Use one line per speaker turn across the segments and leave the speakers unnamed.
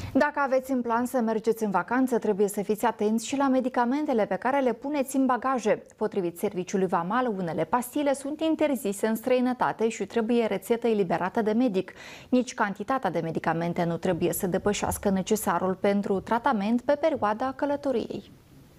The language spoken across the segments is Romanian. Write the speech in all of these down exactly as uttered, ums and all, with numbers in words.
Dacă aveți în plan să mergeți în vacanță, trebuie să fiți atenți și la medicamentele pe care le puneți în bagaje. Potrivit serviciului vamal, unele pastile sunt interzise în străinătate și trebuie rețetă eliberată de medic. Nici cantitatea de medicamente nu trebuie să depășească necesarul pentru tratament pe perioada călătoriei.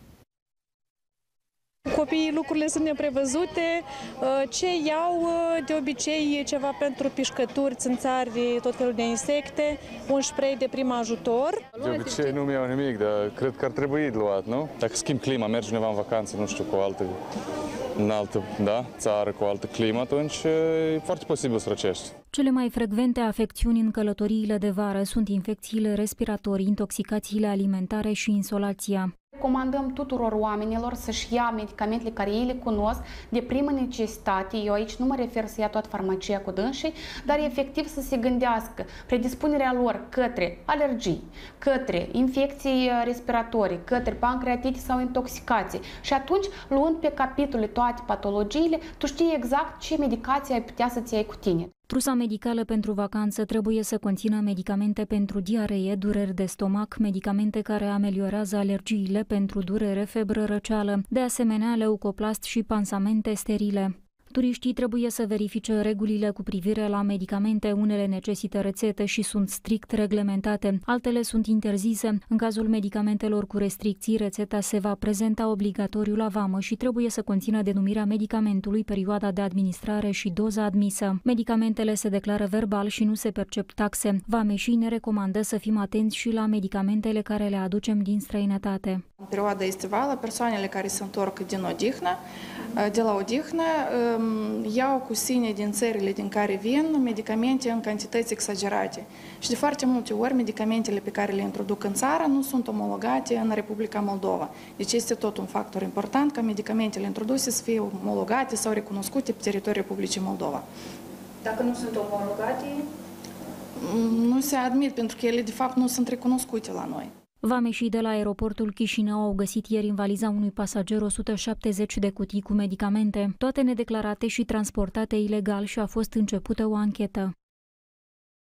Copiii lucrurile sunt neprevăzute, ce iau de obicei ceva pentru pișcături, țânțari, tot felul de insecte, un spray de prim ajutor.
De obicei nu mi-au nimic, dar cred că ar trebui luat, nu? Dacă schimb clima, mergi undeva în vacanță, nu știu, cu o altă, în altă da, țară, cu o altă climă, atunci e foarte posibil să răcești.
Cele mai frecvente afecțiuni în călătoriile de vară sunt infecțiile respiratorii, intoxicațiile alimentare și insolația.
Recomandăm tuturor oamenilor să-și ia medicamentele care ei le cunosc de primă necesitate. Eu aici nu mă refer să ia toată farmacia cu dânsii, dar efectiv să se gândească predispunerea lor către alergii, către infecții respiratorii, către pancreatite sau intoxicații. Și atunci, luând pe capitole toate patologiile, tu știi exact ce medicație ai putea să-ți iei cu tine.
Trusa medicală pentru vacanță trebuie să conțină medicamente pentru diaree, dureri de stomac, medicamente care ameliorează alergiile pentru durere, febră, răceală, de asemenea leucoplast și pansamente sterile. Turiștii trebuie să verifice regulile cu privire la medicamente, unele necesită rețete și sunt strict reglementate, altele sunt interzise. În cazul medicamentelor cu restricții, rețeta se va prezenta obligatoriu la vamă și trebuie să conțină denumirea medicamentului, perioada de administrare și doza admisă. Medicamentele se declară verbal și nu se percep taxe. Vameșii ne recomandă să fim atenți și la medicamentele care le aducem din străinătate.
În perioada estivală, persoanele care se întorc din odihnă, de la odihnă, iau cu sine din țările din care vin medicamente în cantități exagerate. Și de foarte multe ori medicamentele pe care le introduc în țară nu sunt omologate în Republica Moldova. Deci este tot un factor important ca medicamentele introduse să fie omologate sau recunoscute pe teritoriul Republicii Moldova.
Dacă nu sunt omologate?
Nu se admit, pentru că ele de fapt nu sunt recunoscute la noi.
Vameșii de la aeroportul Chișinău au găsit ieri în valiza unui pasager o sută șaptezeci de cutii cu medicamente, toate nedeclarate și transportate ilegal, și a fost începută o anchetă.